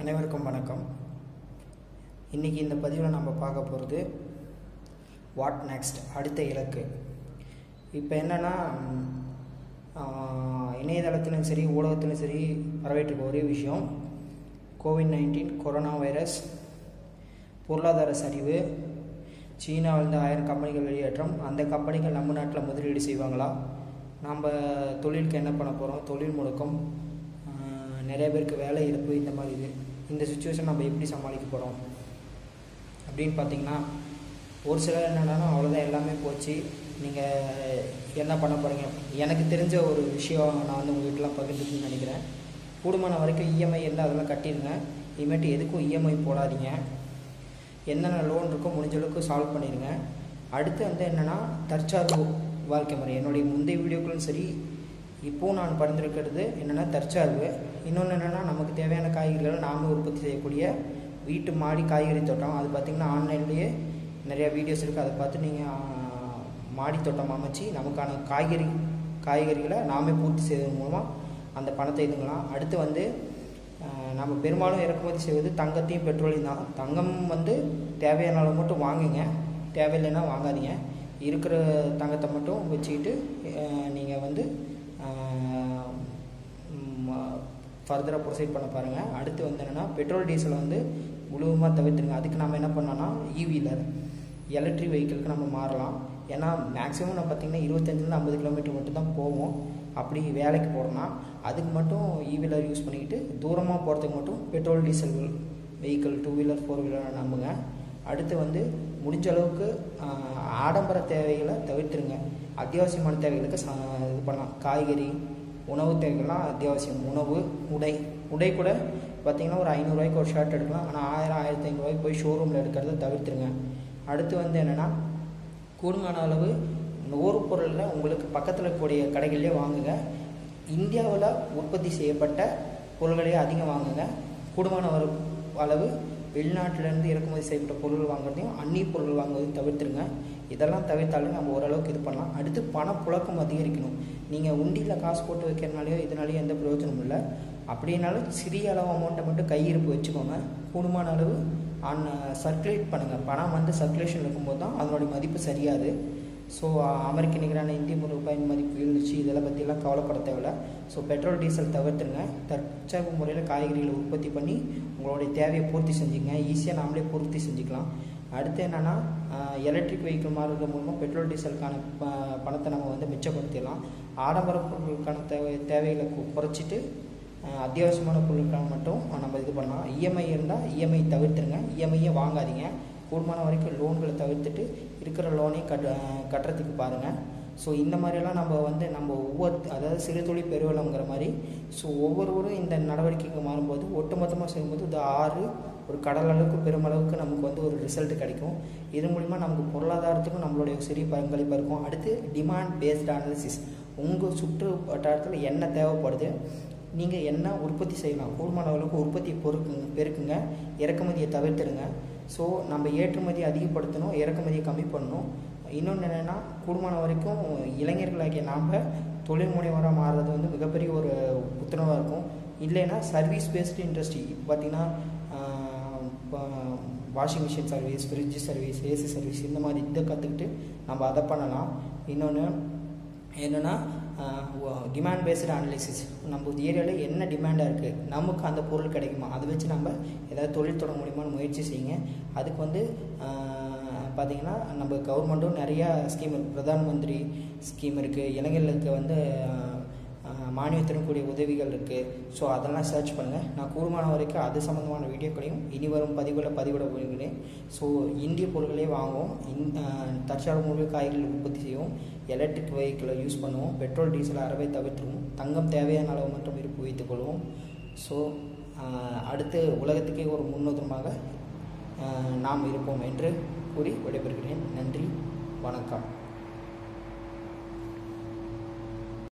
அனைவருக்கும் வணக்கம். இன்றைக்கி இந்த பதிவில் நம்ம பார்க்க போகிறது வாட் நெக்ஸ்ட், அடுத்த இலக்கு. இப்போ என்னென்னா, இணையதளத்திலும் சரி ஊடகத்திலும் சரி வரவேற்றுக்க ஒரே விஷயம், கோவிட்-19 கொரோனா வைரஸ், பொருளாதார சரிவு, சீனாவிலிருந்து 1000 கம்பெனிகள் வெளியேற்றம், அந்த கம்பெனிகள் நம்ம நாட்டில் முதலீடு செய்வாங்களா, நம்ம தொழிலுக்கு என்ன பண்ண போகிறோம், தொழில் முடக்கம், நிறைய பேருக்கு வேலை இழப்பு, இந்த சுச்சுவேஷன் நம்ம எப்படி சமாளிக்க போகிறோம் அப்படின்னு பார்த்திங்கன்னா, ஒரு சிலர் என்னென்னா அவ்வளோதான் எல்லாமே போச்சு, நீங்கள் என்ன பண்ண போகிறீங்க. எனக்கு தெரிஞ்ச ஒரு விஷயம் நான் வந்து உங்கள் வீட்டெலாம் பகிர்ந்துக்குன்னு நினைக்கிறேன். கூடுமான வரைக்கும் இஎம்ஐ இருந்தால் அதெல்லாம் கட்டிடுங்க. இனிமேட்டு எதுக்கும் இஎம்ஐ போடாதீங்க. என்னென்ன லோன் இருக்கோ முடிஞ்ச அளவுக்கு சால்வ் பண்ணிடுங்க. அடுத்து வந்து என்னென்னா, தற்சார்பு வாழ்க்கை முறை. என்னுடைய முந்தைய வீடியோக்களும் சரி இப்போவும் நான் பரிந்துரைக்கிறது என்னென்னா தற்சார்பு. இன்னொன்று என்னென்னா, நமக்கு தேவையான காய்கறிகளை நாம உற்பத்தி செய்யக்கூடிய வீட்டு மாடி காய்கறி தோட்டம். அது பார்த்திங்கன்னா ஆன்லைன்லேயே நிறையா வீடியோஸ் இருக்குது. அதை பார்த்து நீங்கள் மாடி தோட்டம் அமைச்சு நமக்கான காய்கறிகளை நாமே பூர்த்தி செய்வதன் மூலமாக அந்த பணத்தை இதுங்கலாம். அடுத்து வந்து நம்ம பெரும்பாலும் இறக்குமதி செய்வது தங்கத்தையும் பெட்ரோலையும் தான். தங்கம் வந்து தேவையான அளவு மட்டும் வாங்குங்க, தேவையில்லைன்னா வாங்காதீங்க. இருக்கிற தங்கத்தை மட்டும் வச்சுக்கிட்டு நீங்கள் வந்து ஃபர்தராக ப்ரொசீட் பண்ண பாருங்கள். அடுத்து வந்து என்னென்னா, பெட்ரோல் டீசலை வந்து முழுவதுமாக தவிர்த்துருங்க. அதுக்கு நம்ம என்ன பண்ணோன்னா, ஈவியில் எலக்ட்ரிக் வெஹிக்கிளுக்கு நம்ம மாறலாம். ஏன்னா மேக்ஸிமம் நான் பார்த்திங்கன்னா 25 50 கிலோமீட்டர் மட்டும் தான் போவோம். அப்படி வேலைக்கு போகிறோன்னா அதுக்கு மட்டும் ஈவிலர் யூஸ் பண்ணிக்கிட்டு, தூரமாக போகிறதுக்கு மட்டும் petrol diesel vehicle 2 wheeler 4 wheeler நம்புங்க. அடுத்து வந்து முடிஞ்ச அளவுக்கு ஆடம்பர தேவைகளை தவிர்த்துருங்க. அத்தியாவசியமான தேவைகளுக்கு இது பண்ணலாம். காய்கறி, உணவு தேவைகள்லாம் அத்தியாவசியம். உணவு, உடை கூட பார்த்திங்கன்னா ஒரு 500 ரூபாய்க்கு ஒரு ஷர்ட் எடுக்கலாம். ஆனால் 1000 1500 ரூபாய்க்கு போய் ஷோரூமில் எடுக்கிறத தவிர்த்துருங்க. அடுத்து வந்து என்னென்னா, கூடுமான அளவு நூறு பொருளில் உங்களுக்கு பக்கத்தில் இருக்கக்கூடிய கடைகளிலே வாங்குங்க. இந்தியாவில் உற்பத்தி செய்யப்பட்ட பொருள்களையே அதிகம் வாங்குங்க. கூடுமான அளவு வெளிநாட்டிலேருந்து இறக்குமதி செய்யப்பட்ட பொருள் வாங்குறதையும் அந்நிய பொருள் வாங்குவதையும் தவிர்த்துருங்க. இதெல்லாம் தவிர்த்தாலும் நம்ம ஓரளவுக்கு இது பண்ணலாம். அடுத்து பணப்புழக்கம் அதிகரிக்கணும். நீங்கள் உண்டியில் காசு போட்டு வைக்கிறனாலையோ இதனாலேயோ எந்த பிரயோஜனமும் இல்லை. அப்படின்னாலும் சிறிய அளவு அமௌண்ட்டை மட்டும் கையிருப்பு வச்சுக்கோங்க. கூடுமான அளவு சர்க்குலேட் பண்ணுங்கள். பணம் வந்து சர்க்குலேஷன் இருக்கும்போது தான் அதனுடைய மதிப்பு சரியாது. ஸோ அமெரிக்க நிகரான இந்திய ரூபாயின் மதிப்பு வீழ்ச்சி இதெல்லாம் பற்றிலாம் கவலைப்பட தேவையில்லை. ஸோ பெட்ரோல் டீசல் தவிர்த்துருங்க. தற்சார்பு முறையில் காய்கறிகளை உற்பத்தி பண்ணி உங்களுடைய தேவையை பூர்த்தி செஞ்சுங்க. ஈஸியாக நாமளே பூர்த்தி செஞ்சுக்கலாம். அடுத்து என்னென்னா, எலக்ட்ரிக் வெஹிக்கிள் மாறுறது மூலமாக பெட்ரோல் டீசலுக்கான பணத்தை நம்ம வந்து மிச்சப்படுத்திடலாம். ஆடம்பர பொருட்களுக்கான தேவைகளை குறைச்சிட்டு அத்தியாவசியமான பொருட்களுக்கான மட்டும் நம்ம இது பண்ணலாம். இஎம்ஐ இருந்தால் இஎம்ஐ தவிர்த்துருங்க. இஎம்ஐயே வாங்காதீங்க. கூடுமான வரைக்கும் லோன்களை தவிர்த்துட்டு இருக்கிற லோனையும் கட்டுறதுக்கு பாருங்கள். ஸோ இந்த மாதிரியெல்லாம் நம்ம வந்து அதாவது சிறு தொழில் பெருவளங்கிற மாதிரி ஒவ்வொருவரும் இந்த நடவடிக்கைக்கு மாறும்போது ஒட்டுமொத்தமாக செய்யும்போது இது ஒரு கடல் அளவுக்கு பெருமளவுக்கு நமக்கு வந்து ஒரு ரிசல்ட் கிடைக்கும். இது மூலிமா நமக்கு பொருளாதாரத்துக்கும் நம்மளுடைய சிறிய பங்களிப்பாக இருக்கும். அடுத்து டிமாண்ட் பேஸ்டு அனாலிசிஸ். உங்கள் சுற்று வட்டாரத்தில் என்ன தேவைப்படுது, நீங்கள் என்ன உற்பத்தி செய்யலாம், கூடுமான அளவுக்கு உற்பத்தியை பெருக்குங்க. இறக்குமதியை தவிர்த்துடுங்க. ஸோ நம்ம ஏற்றுமதியை அதிகப்படுத்தணும், இறக்குமதியை கம்மி பண்ணணும். இன்னொன்று என்னென்னா, கூடுமான வரைக்கும் இளைஞர்களாகிய நாம் தொழில் முனைவராக மாறுறது வந்து மிகப்பெரிய ஒரு புத்துணர்வாக இருக்கும். இல்லைன்னா சர்வீஸ் பேஸ்டு இண்டஸ்ட்ரி. இப்போ பார்த்திங்கன்னா washing machine service, fridge service, AC service, இந்த மாதிரி இதை கற்றுக்கிட்டு நம்ம அதை பண்ணலாம். இன்னொன்று என்னென்னா, டிமாண்ட் பேஸ்டு அனாலிசிஸ். நம்ம ஏரியாவில் என்ன டிமாண்டாக இருக்குது, நமக்கு அந்த பொருள் கிடைக்குமா, அதை வச்சு நம்ம ஏதாவது தொழில் தொடங்க முடியுமான்னு முயற்சி செய்யுங்க. அதுக்கு வந்து பார்த்திங்கன்னா நம்ம கவர்மெண்ட்டும் நிறையா ஸ்கீம் இருக்குது. பிரதான் மந்திரி ஸ்கீம் இருக்குது. இளைஞர்களுக்கு வந்து மானியத்துடன் கூடிய உதவிகள் இருக்குது. ஸோ அதெல்லாம் சர்ச் பண்ணுங்கள். நான் கூடுமான வரைக்கும் அது சம்மந்தமான வீடியோக்களையும் இனி வரும் பதிவிட போகிறேன். ஸோ இந்திய பொருட்களே வாங்குவோம். தற்சார்பு முறையில் காய்கறிகள் உற்பத்தி செய்வோம். எலக்ட்ரிக் வெஹிக்கிளை யூஸ் பண்ணுவோம். பெட்ரோல் டீசல் அறவே தவிர்த்துருவோம். தங்கம் தேவையான அளவு மட்டும் இருப்பு வைத்துக்கொள்வோம். ஸோ அடுத்து உலகத்துக்கே ஒரு முன்னுதாரணமாக நாம் இருப்போம் என்று கூறி விடைபெறுகிறேன். நன்றி, வணக்கம்.